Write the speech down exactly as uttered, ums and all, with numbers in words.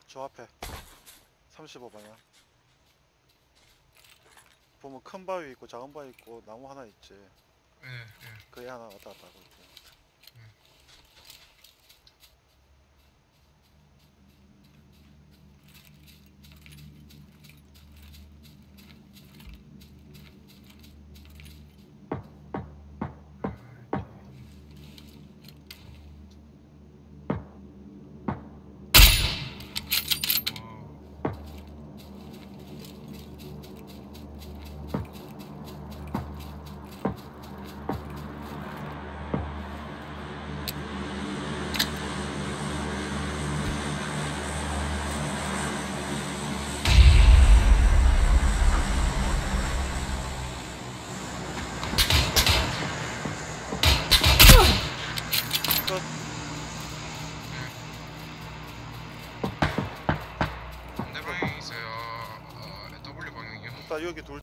저 앞에 삼십오 방향 보면 큰 바위 있고 작은 바위 있고 나무 하나 있지. 예, 예. 그 애 하나 왔다 갔다 하고 있고. 끝. 반대 방향에 있어요. 어, W 방향이요. 나 여기 둘